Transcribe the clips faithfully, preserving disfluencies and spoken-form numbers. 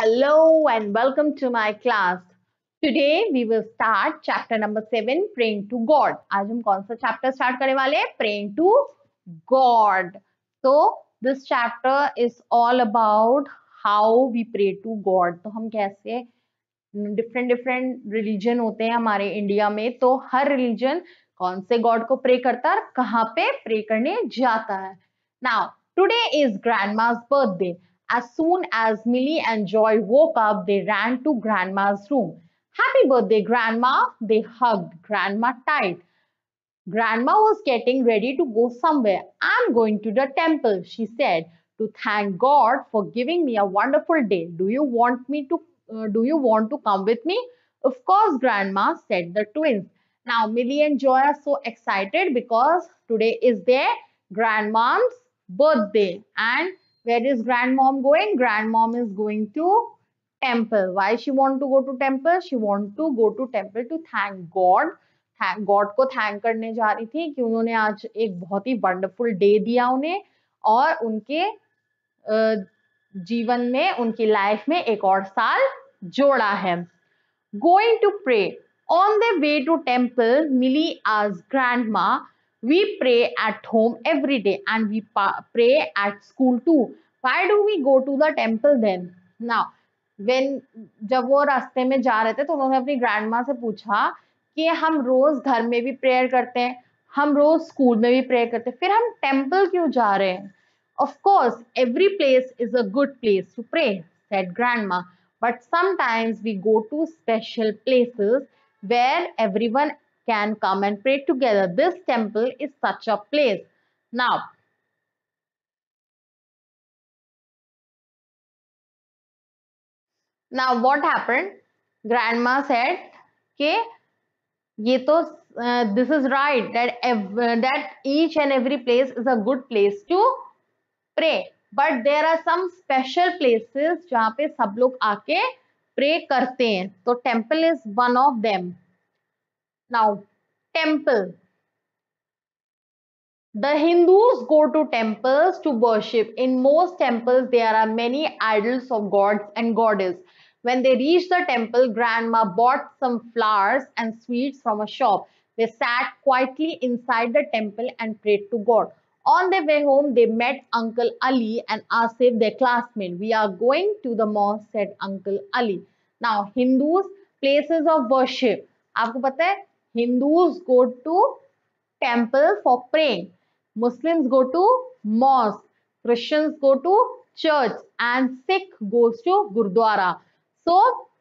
Hello and welcome to my class. Today we will start chapter number seven, praying to God. आज हम कौन सा chapter start करने वाले हैं? Praying to God. So this chapter is all about how we pray to God. तो हम कैसे डिफरेंट डिफरेंट रिलीजन होते हैं हमारे इंडिया में, तो हर रिलीजन कौन से गॉड को प्रे करता है, कहाँ पे प्रे करने जाता है. Now today is grandma's birthday. As soon as Millie and Joy woke up, they ran to Grandma's room. Happy birthday, Grandma! They hugged Grandma tight. Grandma was getting ready to go somewhere. I'm going to the temple, she said, to thank God for giving me a wonderful day. Do you want me to uh, do you want to come with me? Of course, Grandma, said the twins. Now Millie and Joy are so excited because today is their grandmom's birthday. And where is grandmom going? Grandmom is going to temple. Why she want to go to temple? She want to go to temple to thank God. God को thank करने जा रही थी कि उन्होंने आज एक बहुत ही वंडरफुल डे दिया उन्हें, और उनके जीवन में, उनकी लाइफ में एक और साल जोड़ा है. Going to pray. On the way to temple, Mili asked grandma, we pray at home every day and we pray at school too. Why do we go to the temple then? Now when जब वो रास्ते में जा रहे थे तो उन्होंने अपनी ग्रैंडमा से पूछा कि हम रोज घर में भी प्रेयर करते हैं, हम रोज स्कूल में भी प्रेयर करते हैं, फिर हम टेम्पल क्यों जा रहे हैं? Of course, every place is a good place to pray, said Grandma. But sometimes we go to special places where everyone can come and pray together. This temple is such a place. Now, now what happened? Grandma said, "Okay, ये तो uh, this is right that ev that each and every place is a good place to pray, but there are some special places जहाँ पे सब लोग आके pray करते हैं, तो temple is one of them." Now temple. The Hindus go to temples to worship. In most temples, there are many idols of gods and goddess. When they reached the temple, Grandma bought some flowers and sweets from a shop. They sat quietly inside the temple and prayed to God. On their way home, they met Uncle Ali and Asif, their classmate. We are going to the mosque, said Uncle Ali. Now, Hindus, places of worship. आपको पता है, Hindus go to temple for praying. Muslims go to mosque, Christians go to church, and Sikh goes to Gurdwara. So,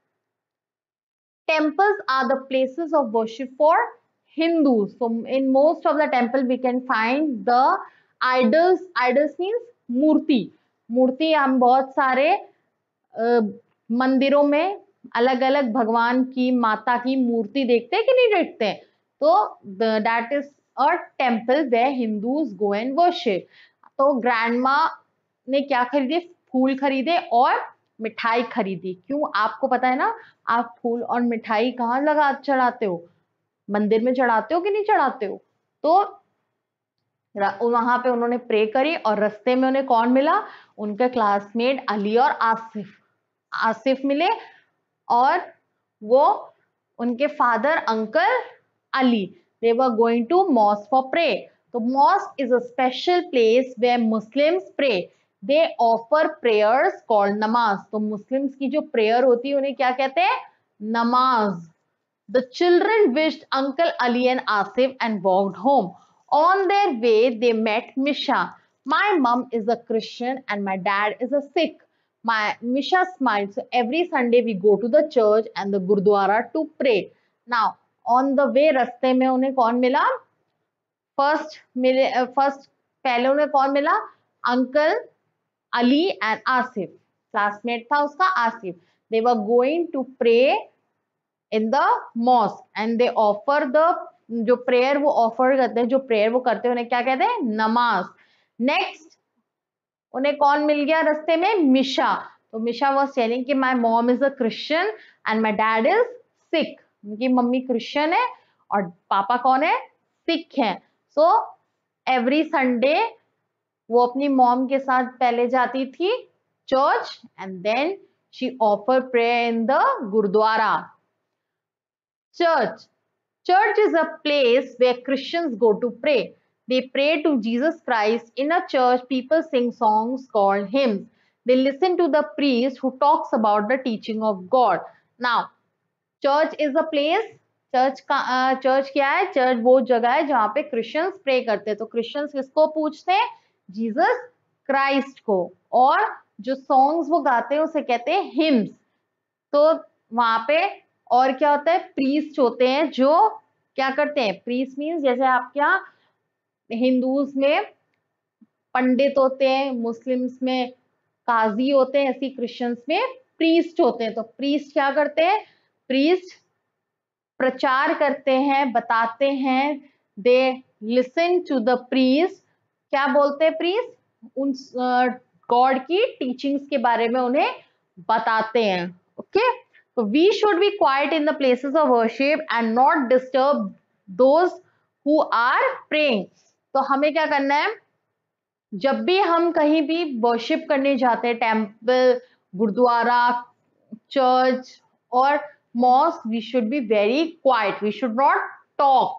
temples are the places of worship for Hindus. So, in most of the temple we can find the idols. Idols means मूर्ति. मूर्ति हम बहुत सारे मंदिरों में अलग अलग भगवान की, माता की मूर्ति देखते हैं कि नहीं देखते हैं? तो that is a temple where Hindus go and worship. तो ग्रैंडमा ने क्या खरीदे? फूल खरीदे और मिठाई खरीदी. क्यों? आपको पता है ना, आप फूल और मिठाई कहाँ लगा चढ़ाते हो? मंदिर में चढ़ाते हो कि नहीं चढ़ाते हो? तो वहां पे उन्होंने प्रे करी, और रास्ते में उन्हें कौन मिला? उनके क्लासमेट अली और आसिफ. आसिफ मिले और वो उनके father uncle Ali. They were going to mosque for pray. So mosque is a special place where Muslims pray. They offer prayers called namaz. तो Muslims की जो prayer होती है उन्हें क्या कहते हैं? नमाज. The children wished Uncle Ali and Asif and walked home. On their way, they met Misha. My mom is a Christian and my dad is a Sikh. My Misha smiled. So every Sunday we go to the church and the Gurdwara to pray. Now, on the way, रास्ते में उन्हें कौन मिला? First मिले first पहले उन्हें कौन मिला? Uncle Ali and Asif. Classmate था उसका Asif. They were going to pray in the mosque and they offer the जो prayer वो offer करते हैं, जो prayer वो करते हैं उन्हें क्या कहते हैं? नमाज. Next उन्हें कौन मिल गया रास्ते में? मिशा. तो मिशा was telling कि my mom is a Christian and my dad is Sikh. उनकी मम्मी क्रिश्चियन है और पापा कौन है? सिख हैं. सो एवरी संडे वो अपनी मॉम के साथ पहले जाती थी church and then She offer prayer in the Gurdwara. Church. Church is a place where Christians go to pray. They pray to Jesus Christ. In a church, people sing songs called hymns. They listen to the priest who talks about the teaching of God. Now, church is a place. Church का church क्या है? Church वो जगह है जहाँ पे Christians pray करते हैं. तो क्रिश्चियंस किसको पूछते हैं? जीसस क्राइस्ट को. और जो सॉन्ग्स वो गाते हैं उसे कहते हैं हिम्स. तो वहां पे और क्या होता है? प्रीस्ट होते हैं जो क्या करते हैं? प्रीस्ट मीन्स जैसे आपके यहाँ हिंदूज में पंडित होते हैं, मुस्लिम्स में काजी होते हैं, ऐसी क्रिश्चियंस में प्रीस्ट होते हैं. तो प्रीस्ट क्या करते हैं? प्रीस्ट प्रचार करते हैं, बताते हैं. They listen to the priest. क्या बोलते हैं प्रीस्ट? उन गॉड की टीचिंग्स के बारे में उन्हें बताते हैं. Okay, so we should be quiet in the places of worship and not disturb those who are praying. तो हमें क्या करना है? जब भी हम कहीं भी वर्शिप करने जाते हैं, टेम्पल, गुरुद्वारा, चर्च और mosque, we should be very quiet. We should not talk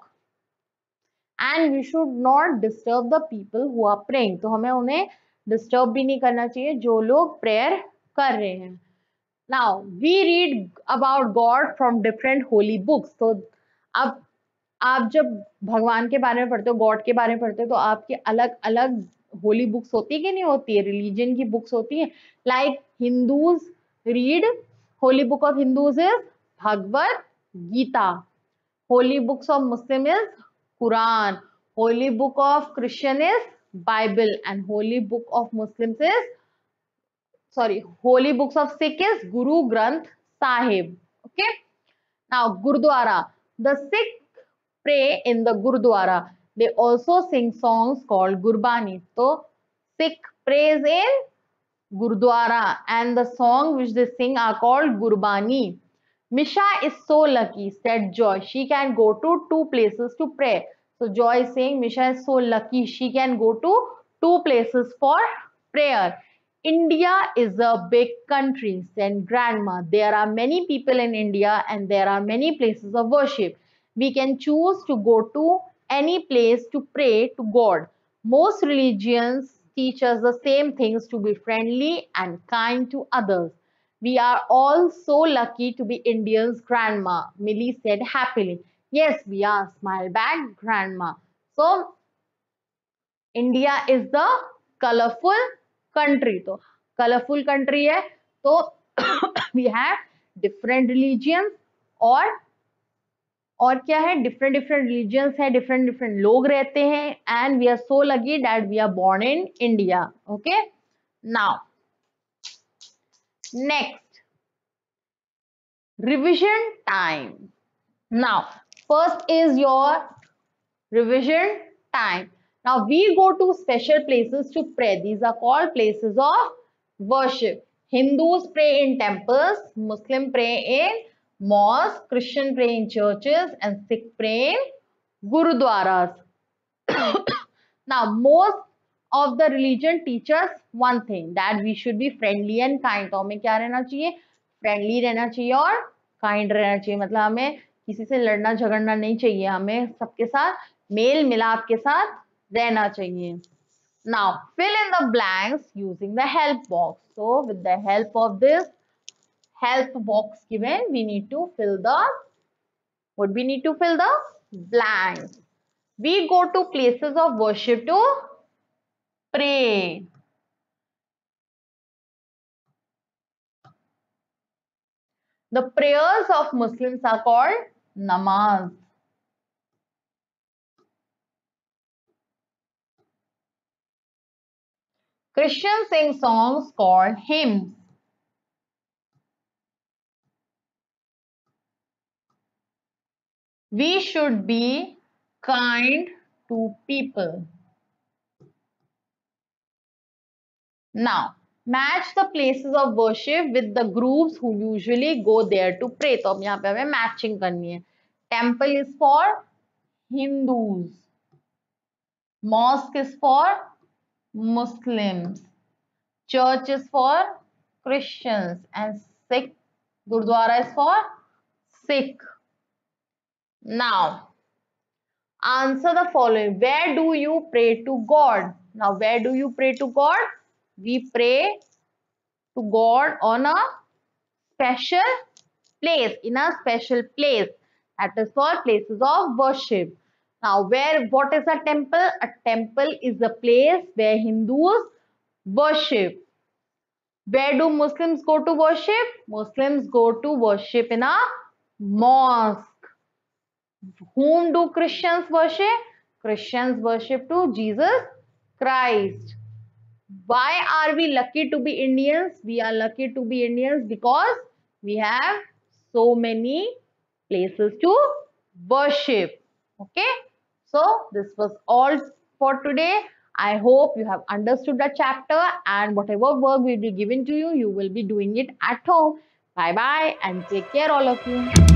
and we should not disturb the people who are praying. तो हमें उन्हें disturb भी नहीं करना चाहिए जो लोग prayer कर रहे हैं. Now we read about God from different holy books. तो अब आप जब भगवान के बारे में पढ़ते हो, गॉड के बारे में पढ़ते हो, तो आपकी अलग अलग होली बुक्स होती है कि नहीं होती है? रिलीजन की बुक्स होती है. Like Hindus read, holy book of Hindus is Bhagavad Gita. Holy books of Muslim is Quran. Holy book of Christian is Bible. And holy book of Muslims is sorry holy books of Sikh is Guru Granth Sahib. Okay, now Gurdwara. The Sikh pray in the Gurdwara. They also sing songs called Gurbani. So Sikh prays in Gurdwara and the song which they sing are called Gurbani. Misha is so lucky, said Joy. She can go to two places to pray. So Joy is saying Misha is so lucky she can go to two places for prayer. India is a big country, said Grandma. There are many people in India and there are many places of worship. We can choose to go to any place to pray to God. Most religions teach us the same things, to be friendly and kind to others. We are all so lucky to be Indians, Grandma, Millie said happily. Yes, we are, smiled back Grandma. So, India is the colorful country. तो colorful country है, तो we have different religions और और क्या है? different different religions है, different different लोग रहते हैं, and we are so lucky that we are born in India. Okay, now next, revision time. Now first is your revision time. Now we go to special places to pray. These are called places of worship. Hindus pray in temples, Muslim pray in mosques, Christian pray in churches, and Sikh pray in gurudwaras. Now most of the religion teaches one thing, that we should be friendly and kind. तो हमें क्या रहना चाहिए? Friendly रहना चाहिए और kind रहना चाहिए. मतलब हमें किसी से लड़ना झगड़ना नहीं चाहिए. हमें सबके साथ मेल मिलाप के साथ रहना चाहिए. Now fill in the blanks using the help box. So with the help of this help box given, we need to fill the what we need to fill the blanks. We go to places of worship to pray. The prayers of Muslims are called namaz. Christians sing songs called hymns. We should be kind to people. Now, match the places of worship with the groups who usually go there to pray. तो अब यहाँ पे हमें matching करनी है. Temple is for Hindus. Mosque is for Muslims. Church is for Christians and Sikh. Gurdwara is for Sikh. Now, answer the following. Where do you pray to God? Now, where do you pray to God? We pray to God on a special place, in a special place. That is called places of worship. Now, where, what is a temple? A temple is a place where Hindus worship. Where do Muslims go to worship? Muslims go to worship in a mosque. Whom do Christians worship? Christians worship to Jesus Christ. Why are we lucky to be Indians? We are lucky to be Indians because we have so many places to worship. Okay, so this was all for today. I hope you have understood the chapter, and whatever work will be given to you, you will be doing it at home. Bye bye and take care all of you.